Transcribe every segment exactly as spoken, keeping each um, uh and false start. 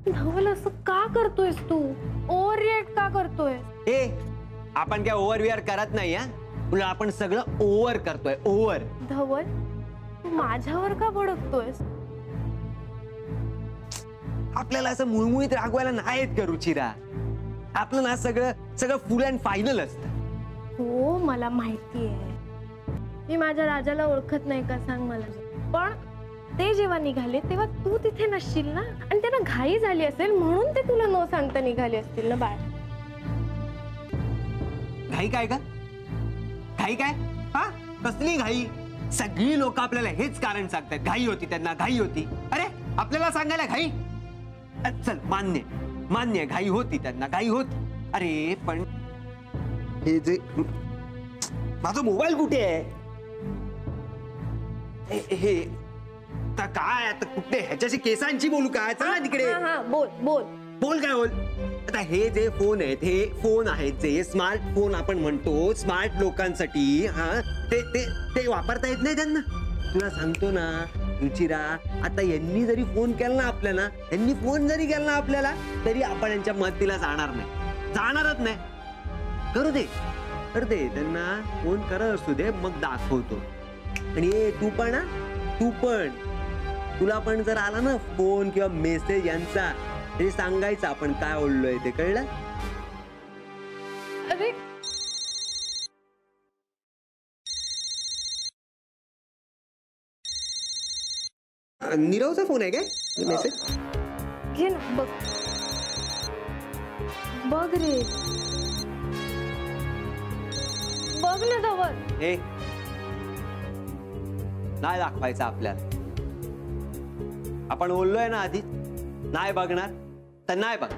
धवल असं का करतोयस तू? ओव्हर रिएक्ट का करतोय? ए आपण काय ओव्हर विअर करत नाही हा, उलट आपण सगळं ओव्हर करतोय ओव्हर. धवल तू माझ्यावर का भडकतोयस? आपल्याला असं मुळमुळीत रागवायला नाही येत का रुचिरा? आपलं ना सगळं सगळं फुल अँड फायनल असतं. हो मला माहिती आहे, मी माझ्या राजाला ओळखत नाही का सांग मला. पण ते जेव्हा निघाले तेव्हा तू तिथे नसशील ना, आणि त्यांना घाई झाली असेल म्हणून ते तुला न सांगता निघाले असतील ना बाळ. घाई काय का? घाई काय? हा कसली घाई? सगळी लोक आपल्याला हेच कारण सांगतात, घाई होती त्यांना, घाई होती. अरे आपल्याला सांगायला घाई? चल मान्य मान्य घाई होती त्यांना, घाई होती. अरे पण हे जे माझा मोबाईल कुठे आहे? हे आता काय आता कुठे ह्याच्याशी केसांची बोलू काय? चला तिकडे. बोल बोल बोल काय बोल. आता हे जे फोन आहेत, हे फोन आहेत जे स्मार्टफोन आपण म्हणतो स्मार्ट लोकांसाठी, हा ते ते ते वापरता येत नाही त्यांना. तुला सांगतो ना रुचिरा, आता यांनी जरी फोन केला ना आपल्याला, यांनी फोन जरी केला ना आपल्याला, तरी आपण यांच्या मदतीला जाणार नाही, जाणारच नाही. करू दे कर दे त्यांना फोन करत असू दे, मग दाखवतो. आणि तू पण तू पण तुला पण जर आला ना फोन किंवा मेसेज यांचा, तरी सांगायचं आपण काय बोललोय ते, कळलं? अरे नीरवचा फोन आहे काय मेसेज? घे ना बघ बघ रे बघ ना धवल. हे नाही दाखवायचं आपल्याला, आपण बोललोय ना आधी नाही बघणार तर नाही बघ.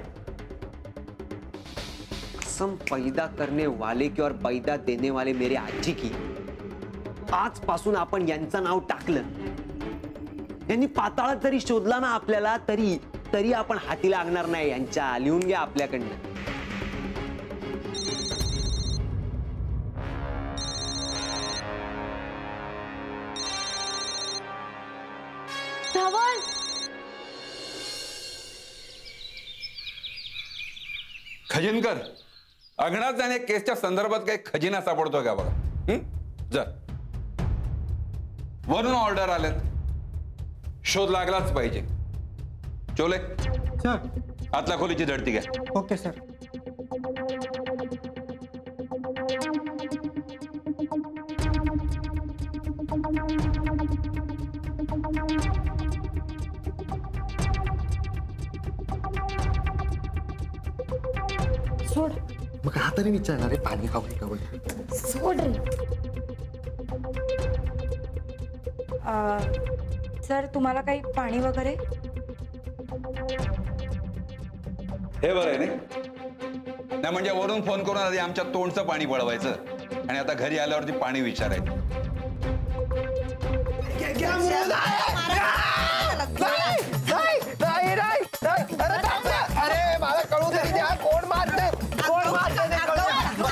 कसम पैदा करने वाले की और पैदा देने वाले मेरे आजी की, आजपासून आपण यांचं नाव टाकलं, यांनी पाताळात जरी शोधला ना आपल्याला, तरी तरी आपण हाती लागणार नाही यांच्या. लिहून घ्या आपल्याकडनं. धवल खजिनकर, अग्नात जाणे केसच्या संदर्भात काही खजिना सापडतोय का बघा. जा वरून ऑर्डर आल्यात, शोध लागलाच पाहिजे. चोले सर आतल्या खोलीची झडती घ्या. Okay sir. सोड. मग हा तरी विचारणार आहे पाणी खाऊ का वगैरे. सोड रे. सर तुम्हाला काही पाणी वगैरे? हे बरं आहे नाही म्हणजे वरून फोन करून आधी आमच्या तोंडचं पाणी पळवायचं आणि आता घरी आल्यावरती पाणी विचारायचं. अरे मला कळू तरी द्या, कोण मारते कोण मारते ते कळू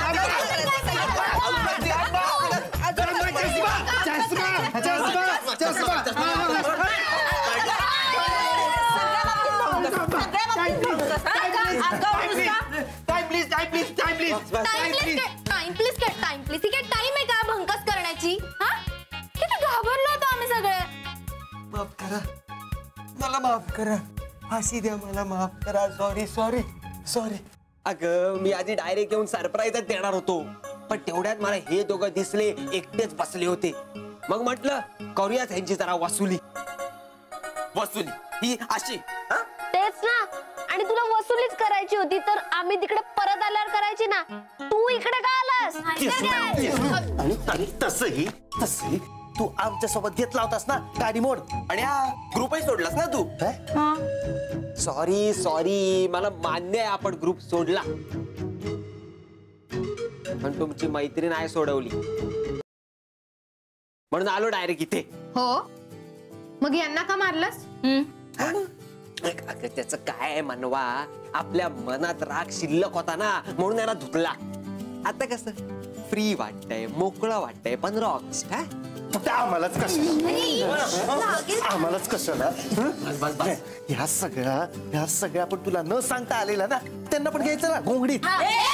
टाइम आहे का भंकस करण्याची? किती घाबरलो होतो आम्ही सगळे. माफ करा मला, माफ करा, फाशी द्या मला, माफ करा. Sorry sorry sorry. अगं मी आधी डायरेक्ट येऊन सरप्राईजच देणार होतो, पण तेवढ्यात मला हे दोघं दिसले, एकटेच बसले होते. मग म्हटलं करूयाच ह्यांची जरा वसुली. वसुली ही अशी. तेच ना, आणि तुला वसुलीच करायची होती तर आम्ही तिकडे परत आल्यावर करायची ना. तू इकडे का आलास? आणि तसही तसही तू आमच्या सोबत घेतला होतास ना गाडी मोड, आणि हा ग्रुपही सोडलास ना तू. सॉरी सॉरी, मला मान्य आहे आपण ग्रुप सोडला, पण तुमची मैत्री नाही सोडवली म्हणून आलो डायरेक्ट इथे. हो मग यांना का मारलंस? अगं त्याचं काय मनवा, आपल्या मनात राग शिल्लक होता ना म्हणून याला धुतला. आता कसं फ्री वाटतंय, मोकळं वाटतंय. पंधरा ऑगस्ट हा फक्त आम्हालाच कसं आम्हालाच कसं ना ह्या सगळ्या ह्या सगळ्या पण तुला न सांगता आलेला ना त्यांना पण घ्यायचं ना घोंगडीत.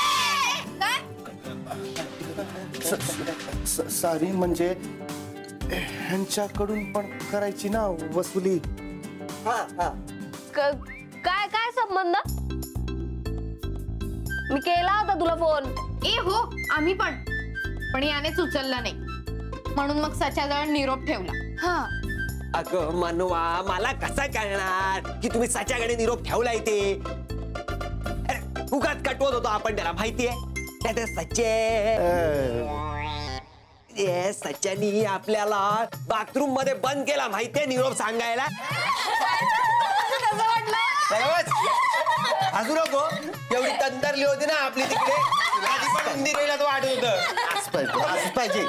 सॉरी म्हणजे ह्यांच्याकडून पण करायची ना वसुली. काय काय संबंध? मी केला होता तुला फोन. ए हो आम्ही पण पण यानेच उचलला नाही म्हणून मग सच्याजवळ निरोप ठेवला. हा अगं मनवा मला कसा कळणार की तुम्ही सच्याकडे निरोप ठेवलाय ते. अरे उगाच कटवत होतो आपण त्याला माहितीये. त्या सचे सच्यानी आपल्याला बाथरूम मध्ये बंद केला माहितीये निरोप सांगायला. हसू नको एवढी तंतरली होती ना आपली तिकडे आधी पण उंदीर तो आठवत असं पाहिजे.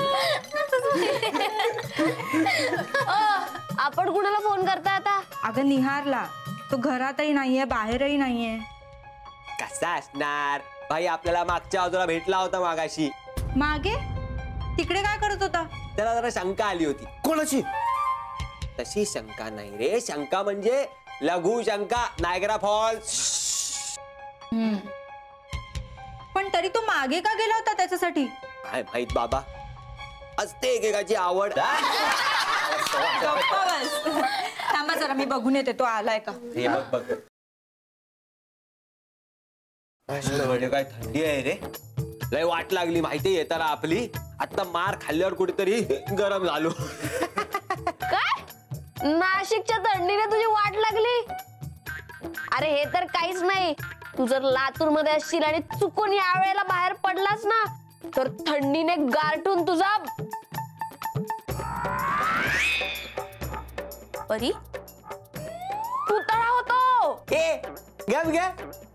आपण कुणाला फोन करता आता? अगं निहारला. तो घरातही नाहीये बाहेरही नाहीये. कसा असणार भाई आपल्याला मागच्या बाजूला भेटला होता मागाशी. मागे तिकडे काय करत होता? त्याला जरा शंका आली होती. कोणाची? तशी शंका नाही रे. शंका म्हणजे लघु शंका. Niagara Falls. पण तरी तो मागे का गेला होता त्याच्यासाठी? काय माहित बाबा. असते एकेकाची आवड. थांबा जरा मी बघून येते तो आलाय का. हे बघ बघ काय थंडी आहे रे. लय वाट लागली माहिती येताना आपली. आता मार खाल्ल्यावर कुठेतरी गरम झालो. काय नाशिकच्या थंडीने तुझी वाट लागली? अरे हे तर काहीच नाही. तू जर लातूर मध्ये असशील आणि चुकून या वेळेला बाहेर पडलास ना तर थंडीने गारठून तुझा परी पुतळा होतो. ए गप ग.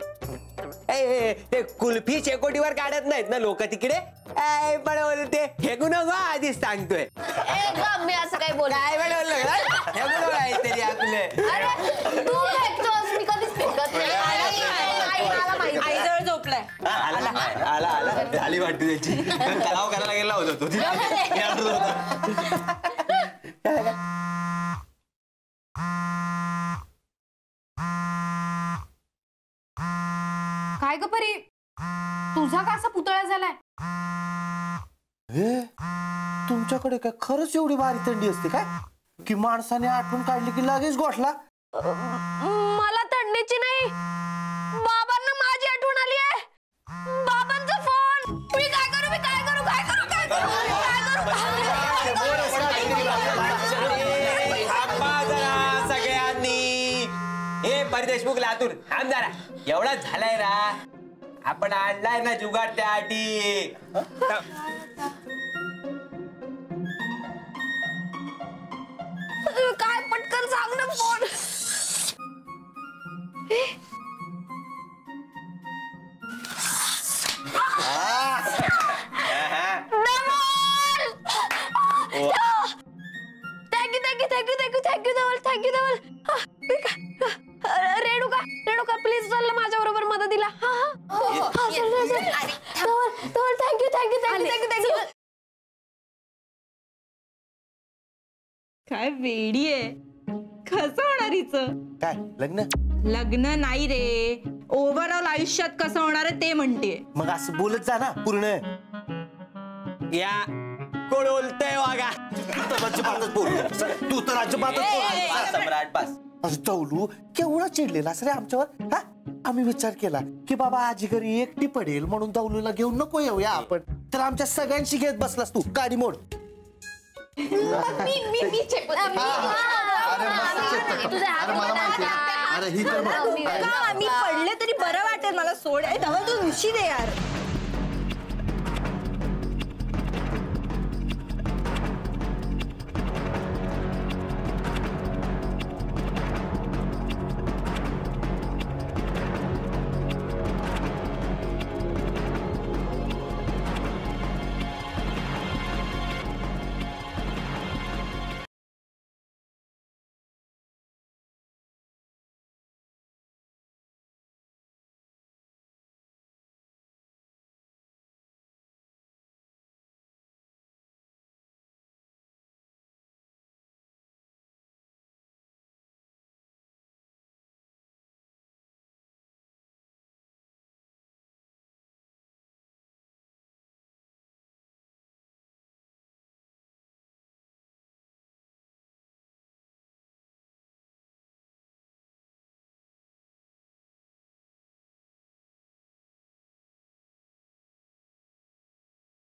ते कुल्फी चेकोटीवर काढत नाहीत ना लोक तिकडे. पण ते फेकू नको आधीच सांगतोय. मी असं काही बोल काय बनवलं काहीतरी आपले. तू फेकतोस मी कधीच फेकत नाही. आई जवळ झोपलाय. आला आला आला झाली वाटते त्याची. तलाव करायला गेला होता तो. काय ग परी तुझा का असा पुतळा झालाय? हे तुमच्याकडे काय खरंच एवढी भारी थंडी असते काय की माणसाने आठवण काढली की लगेच गोठला? मला थंडीची नाही बाबांना माझी आठवण आली आहे. बाबांचा फोन. मी काय करू मी काय करू काय करू काय करू सगळ्यांनी. हे देशमुख लातूर थांब जरा. एवढा झालाय ना आपण आणलाय ना जुगाड त्यासाठी. काय पटकन सांग ना phone. Thank you thank you thank you thank you thank you Dhaval thank you Dhaval. Renuka Renuka please चल माझ्या बरोबर मदतीला. Thank you thank you thank you thank you thank you. काय वेडी आहे. कसं होणार हिचं? काय लग्न? लग्न नाही रे. ओव्हरऑल आयुष्यात कसं होणार आहे ते म्हणते. मग असं बोलत जा ना पूर्ण. या कोण बोलतय वागा. अजिबातच बोलू. तू तर अजिबातच बोल. सम्राट पास. दौलू केवढा चिडलेलास रे आमच्यावर. हा आम्ही विचार केला की बाबा आजी घरी एकटी पडेल म्हणून दौलूला घेऊन नको येऊया आपण. तर आमच्या सगळ्यांशी घेत बसलास तू काडी मोड. मी पडले तरी बरं वाटेल मला. सोड तू उशी दे यार.